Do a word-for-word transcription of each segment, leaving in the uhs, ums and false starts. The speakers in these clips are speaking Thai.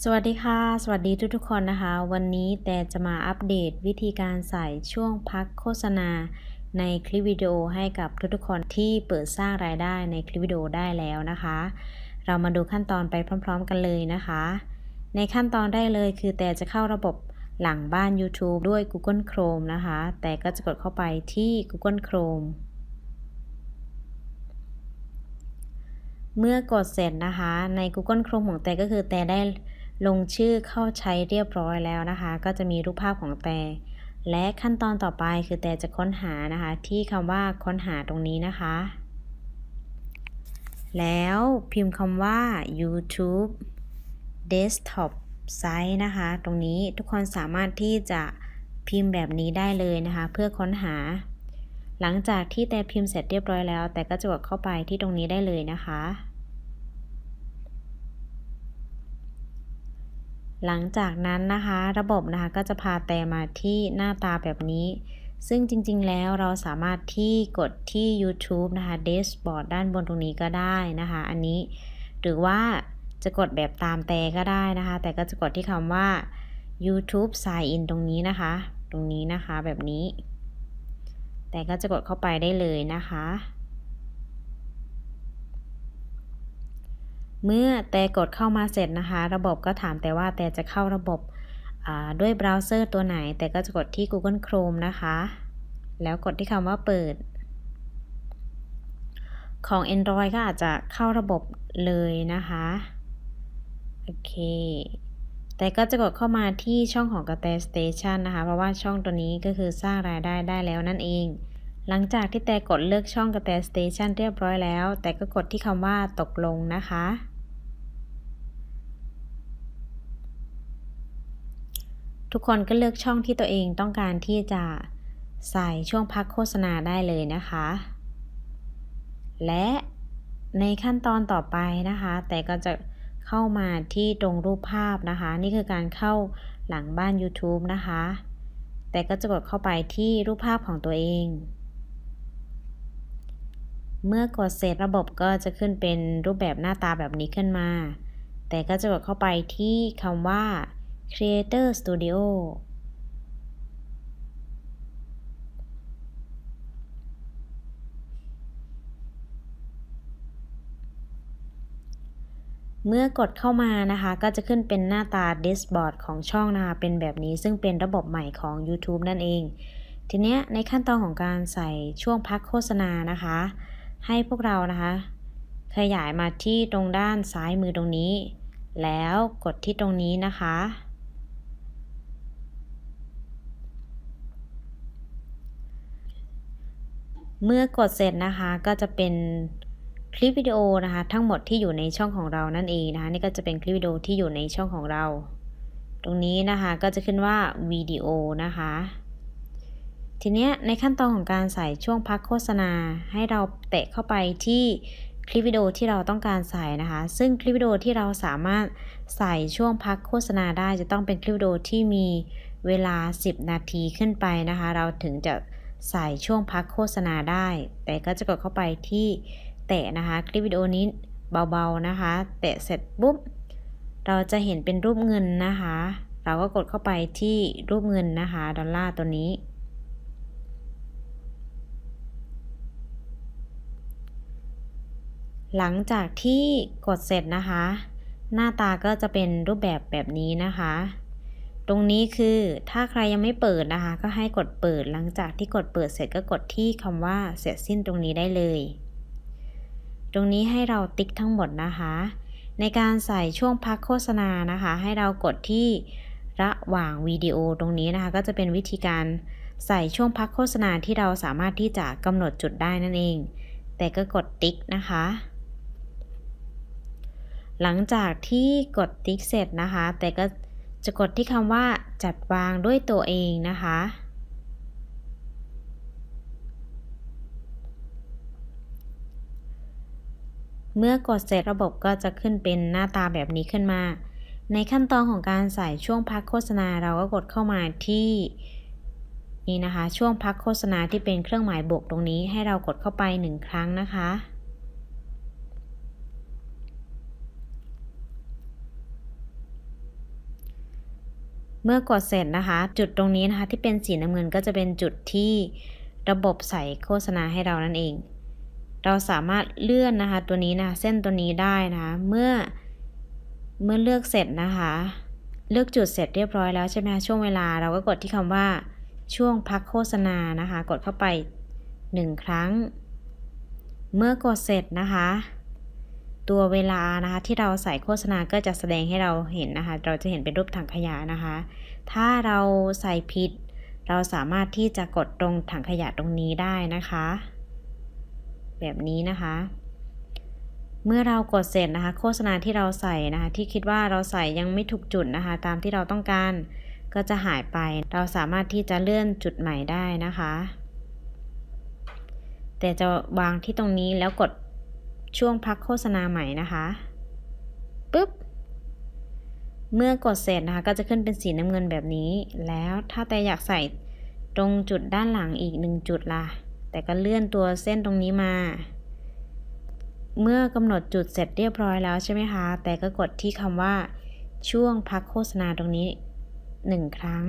สวัสดีค่ะสวัสดีทุกๆคนนะคะวันนี้แต่จะมาอัปเดตวิธีการใส่ช่วงพักโฆษณาในคลิปวิดีโอให้กับทุกๆคนที่เปิดสร้างรายได้ในคลิปวิดีโอได้แล้วนะคะเรามาดูขั้นตอนไปพร้อมๆกันเลยนะคะในขั้นตอนได้เลยคือแต่จะเข้าระบบหลังบ้าน YouTube ด้วย Google Chrome นะคะแต่ก็จะกดเข้าไปที่ Google Chrome เมื่อกดเสร็จนะคะใน Google Chrome ของแต่ก็คือแต่ได้ลงชื่อเข้าใช้เรียบร้อยแล้วนะคะก็จะมีรูปภาพของแต่และขั้นตอนต่อไปคือแต่จะค้นหานะคะที่คำว่าค้นหาตรงนี้นะคะแล้วพิมพ์คำว่า YouTube Desktop Site นะคะตรงนี้ทุกคนสามารถที่จะพิมพ์แบบนี้ได้เลยนะคะเพื่อค้นหาหลังจากที่แต่พิมพ์เสร็จเรียบร้อยแล้วแต่ก็จะกดเข้าไปที่ตรงนี้ได้เลยนะคะหลังจากนั้นนะคะระบบนะคะก็จะพาแต่มาที่หน้าตาแบบนี้ซึ่งจริงๆแล้วเราสามารถที่กดที่ YouTube นะคะ Dashboard ด้านบนตรงนี้ก็ได้นะคะอันนี้หรือว่าจะกดแบบตามแต่ก็ได้นะคะแต่ก็จะกดที่คำว่า YouTube Sign In ตรงนี้นะคะตรงนี้นะคะแบบนี้แต่ก็จะกดเข้าไปได้เลยนะคะเมื่อแต่กดเข้ามาเสร็จนะคะระบบก็ถามแต่ว่าแต่จะเข้าระบบด้วยเบราว์เซอร์ตัวไหนแต่ก็จะกดที่ Google Chrome นะคะแล้วกดที่คำว่าเปิดของ Android ก็อาจจะเข้าระบบเลยนะคะโอเคแต่ก็จะกดเข้ามาที่ช่องของกระแต Station นะคะเพราะว่าช่องตัวนี้ก็คือสร้างรายได้ได้แล้วนั่นเองหลังจากที่แต่กดเลือกช่องกระแต Station เรียบร้อยแล้วแต่ก็กดที่คำว่าตกลงนะคะทุกคนก็เลือกช่องที่ตัวเองต้องการที่จะใส่ช่วงพักโฆษณาได้เลยนะคะและในขั้นตอนต่อไปนะคะแต่ก็จะเข้ามาที่ตรงรูปภาพนะคะนี่คือการเข้าหลังบ้าน YouTube นะคะแต่ก็จะกดเข้าไปที่รูปภาพของตัวเองเมื่อกดเสร็จระบบก็จะขึ้นเป็นรูปแบบหน้าตาแบบนี้ขึ้นมาแต่ก็จะกดเข้าไปที่คำว่า Creator Studio เมื่อกดเข้ามานะคะก็จะขึ้นเป็นหน้าตา Dashboard ของช่องนะคะเป็นแบบนี้ซึ่งเป็นระบบใหม่ของ YouTube นั่นเองทีนี้ในขั้นตอนของการใส่ช่วงพักโฆษณานะคะให้พวกเรานะคะขยายมาที่ตรงด้านซ้ายมือตรงนี้แล้วกดที่ตรงนี้นะคะเมื่อกดเสร็จนะคะก็จะเป็นคลิปวิดีโอนะคะทั้งหมดที่อยู่ในช่องของเรานั่นเองนะคะนี่ก็จะเป็นคลิปวิดีโอที่อยู่ในช่องของเราตรงนี้นะคะก็จะขึ้นว่าวิดีโอนะคะทีนี้ในขั้นตอนของการใส่ช่วงพักโฆษณาให้เราแตะเข้าไปที่คลิปวิดีโอที่เราต้องการใส่นะคะซึ่งคลิปวิดีโอที่เราสามารถใส่ช่วงพักโฆษณาได้จะต้องเป็นคลิปวิดีโอที่มีเวลาสิบนาทีขึ้นไปนะคะเราถึงจะใส่ช่วงพักโฆษณาได้แต่ก็จะกดเข้าไปที่แตะนะคะคลิปวิดีโอนี้เบาๆนะคะแตะเสร็จปุ๊บเราจะเห็นเป็นรูปเงินนะคะเราก็กดเข้าไปที่รูปเงินนะคะดอลลาร์ตัวนี้หลังจากที่กดเสร็จนะคะหน้าตาก็จะเป็นรูปแบบแบบนี้นะคะตรงนี้คือถ้าใครยังไม่เปิดนะคะก็ให้กดเปิดหลังจากที่กดเปิดเสร็จก็กดที่คำว่าเสร็จสิ้นตรงนี้ได้เลยตรงนี้ให้เราติ๊กทั้งหมดนะคะในการใส่ช่วงพักโฆษณานะคะให้เรากดที่ระหว่างวิดีโอตรงนี้นะคะก็จะเป็นวิธีการใส่ช่วงพักโฆษณาที่เราสามารถที่จะกำหนดจุดได้นั่นเองแต่ก็กดติ๊กนะคะหลังจากที่กดติ๊กเสร็จนะคะแต่ก็จะกดที่คำว่าจัดวางด้วยตัวเองนะคะเมื่อกดเสร็จระบบก็จะขึ้นเป็นหน้าตาแบบนี้ขึ้นมาในขั้นตอนของการใส่ช่วงพักโฆษณาเราก็กดเข้ามาที่นี่นะคะช่วงพักโฆษณาที่เป็นเครื่องหมายบวกตรงนี้ให้เรากดเข้าไปหนึ่งครั้งนะคะเมื่อกดเสร็จนะคะจุดตรงนี้นะคะที่เป็นสีน้ำเงินก็จะเป็นจุดที่ระบบใส่โฆษณาให้เรานั่นเองเราสามารถเลื่อนนะคะตัวนี้นะเส้นตัวนี้ได้นะคะเมื่อเมื่อเลือกเสร็จนะคะเลือกจุดเสร็จเรียบร้อยแล้วใช่ไหมคะช่วงเวลาเราก็กดที่คำว่าช่วงพักโฆษณานะคะกดเข้าไปหนึ่งครั้งเมื่อกดเสร็จนะคะตัวเวลานะคะที่เราใส่โฆษณาก็จะแสดงให้เราเห็นนะคะเราจะเห็นเป็นรูปถังขยะนะคะถ้าเราใส่ผิดเราสามารถที่จะกดตรงถังขยะตรงนี้ได้นะคะแบบนี้นะคะเมื่อเรากดเสร็จนะคะโฆษณาที่เราใส่นะคะที่คิดว่าเราใส่ยังไม่ถูกจุดนะคะตามที่เราต้องการก็จะหายไปเราสามารถที่จะเลื่อนจุดใหม่ได้นะคะแต่จะวางที่ตรงนี้แล้วกดช่วงพักโฆษณาใหม่นะคะปึ๊บเมื่อกดเสร็จนะคะก็จะขึ้นเป็นสีน้ำเงินแบบนี้แล้วถ้าแต่อยากใส่ตรงจุดด้านหลังอีกหนึ่งจุดล่ะแต่ก็เลื่อนตัวเส้นตรงนี้มาเมื่อกำหนดจุดเสร็จเรียบร้อยแล้วใช่ไหมคะแต่ก็กดที่คำว่าช่วงพักโฆษณาตรงนี้หนึ่งครั้ง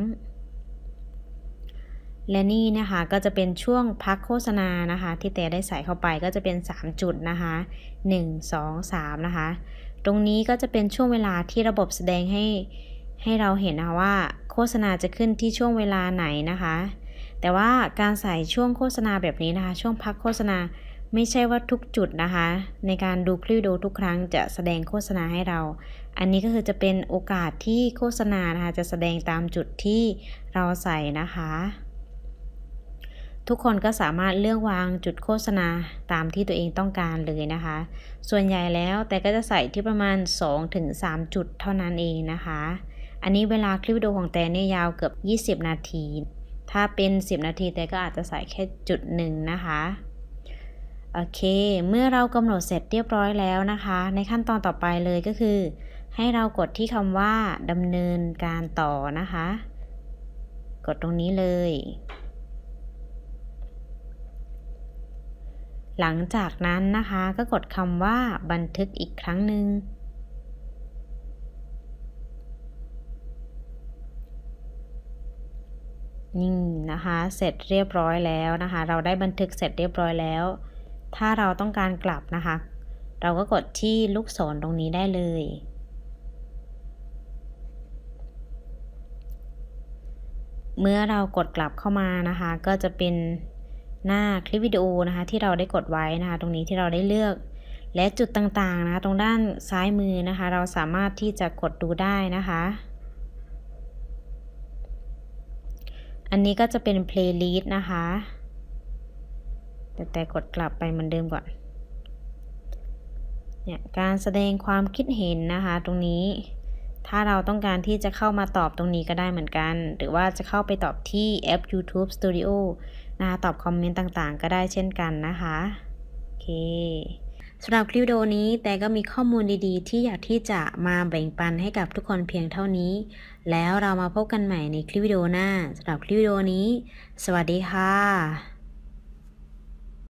และนี่นะคะก็จะเป็นช่วงพักโฆษณานะคะที่แต่ได้ใส่เข้าไปก็จะเป็นสามจุดนะคะหนึ่ง สอง สามนะคะตรงนี้ก็จะเป็นช่วงเวลาที่ระบบแสดงให้ให้เราเห็นนะคะว่าโฆษณาจะขึ้นที่ช่วงเวลาไหนนะคะแต่ว่าการใส่ช่วงโฆษณาแบบนี้นะคะช่วงพักโฆษณาไม่ใช่ว่าทุกจุดนะคะในการดูคลิปวิดีโอทุกครั้งจะแสดงโฆษณาให้เราอันนี้ก็คือจะเป็นโอกาสที่โฆษณานะคะจะแสดงตามจุดที่เราใส่นะคะทุกคนก็สามารถเลือกวางจุดโฆษณาตามที่ตัวเองต้องการเลยนะคะส่วนใหญ่แล้วแต่ก็จะใส่ที่ประมาณ สองถึงสาม จุดเท่านั้นเองนะคะอันนี้เวลาคลิปวิดีโอของแต่เนี่ยยาวเกือบยี่สิบนาทีถ้าเป็นสิบนาทีแต่ก็อาจจะใส่แค่จุดหนึ่งนะคะโอเคเมื่อเรากำหนดเสร็จเรียบร้อยแล้วนะคะในขั้นตอนต่อไปเลยก็คือให้เรากดที่คำว่าดำเนินการต่อนะคะกดตรงนี้เลยหลังจากนั้นนะคะก็กดคำว่าบันทึกอีกครั้งหนึ่งนี่นะคะเสร็จเรียบร้อยแล้วนะคะเราได้บันทึกเสร็จเรียบร้อยแล้วถ้าเราต้องการกลับนะคะเราก็กดที่ลูกศรตรงนี้ได้เลยเมื่อเรากดกลับเข้ามานะคะก็จะเป็นหน้าคลิปวิดีโอนะคะที่เราได้กดไว้นะคะตรงนี้ที่เราได้เลือกและจุดต่างๆนะคะตรงด้านซ้ายมือนะคะเราสามารถที่จะกดดูได้นะคะอันนี้ก็จะเป็นเพลย์ลิสต์นะคะแต่แต่กดกลับไปเหมือนเดิมก่อนเนี่ยการแสดงความคิดเห็นนะคะตรงนี้ถ้าเราต้องการที่จะเข้ามาตอบตรงนี้ก็ได้เหมือนกันหรือว่าจะเข้าไปตอบที่แอป YouTube Studio นะคะตอบคอมเมนต์ต่างๆก็ได้เช่นกันนะคะโอเคสำหรับคลิปวิดีโอนี้แต่ก็มีข้อมูลดีๆที่อยากที่จะมาแบ่งปันให้กับทุกคนเพียงเท่านี้แล้วเรามาพบกันใหม่ในคลิปวิดีโอหน้าสำหรับคลิปวิดีโอนี้สวัสดีค่ะ